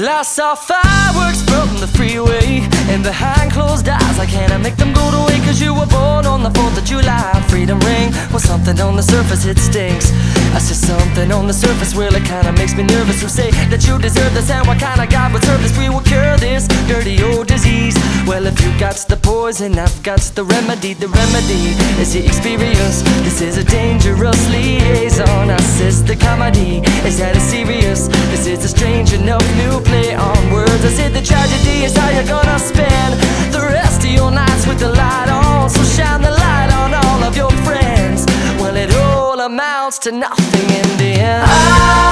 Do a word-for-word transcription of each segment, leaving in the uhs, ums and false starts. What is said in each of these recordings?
I saw fireworks from the freeway, and behind closed eyes I can't make them go away. Cause you were born on the fourth of July. Freedom ring, well something on the surface it stinks. I see something on the surface, well it kinda makes me nervous. Who say that you deserve this, and what kind of God would serve this? We will cure this dirty old disease. Well if you got the poison, I've got the remedy. The remedy is the experience. This is a dangerous liaison. I says the comedy, is that it's serious? This is a strange enough new play on words. I said the tragedy is how you're gonna spend the rest of your nights with the light on. So shine the light on all of your friends. Well it all amounts to nothing in the end. I,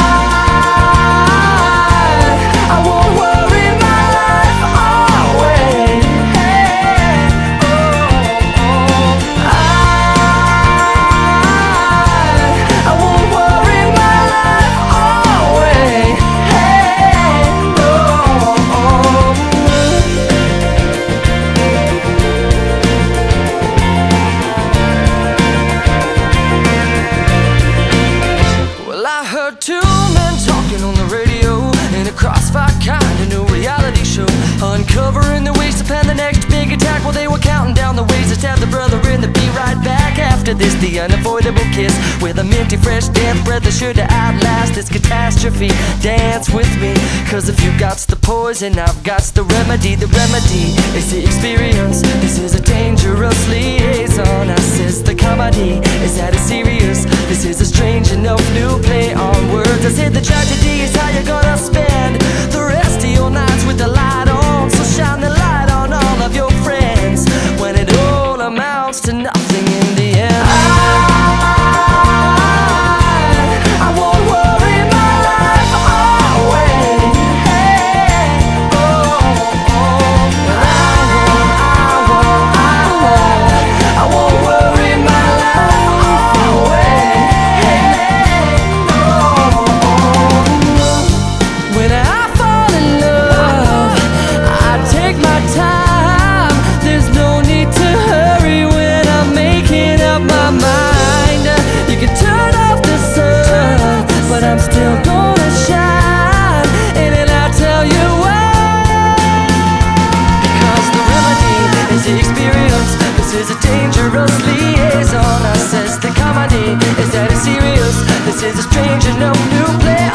I won't worry my life away. Hey, oh, oh. I, I won't worry my life away. Hey, oh, oh. Well, I heard two men talking on the radio in a crossfire kind of new reality show, uncovering the ways to plan the next big attack. Well, they were counting down the ways to stab the brother in the be right back. After this, the unavoidable kiss with a minty fresh damp breath that sure to outlast this catastrophe. Dance with me, cause if you got the poison, I've got the remedy. The remedy is the experience. This is a dangerous liaison. I says the comedy, is that it's serious? This is a strange enough new play on words. I said the tragedy is how you're gonna spend the rest of your nights with the light on. So shine the light on all of your friends when it all amounts to nothing in the end. I, I won't worry my life away. Hey, oh, oh. I won't, I won't, I won't, I won't worry my life away. Hey, oh, oh. When I fall in love, I take my time. There's no need to hurry when I'm making up my mind. You can turn off the sun, but I'm still gonna shine. And then I'll tell you why. Because the remedy is the experience. This is a dangerous liaison. I says the comedy is that it's serious. This is a strange and no new play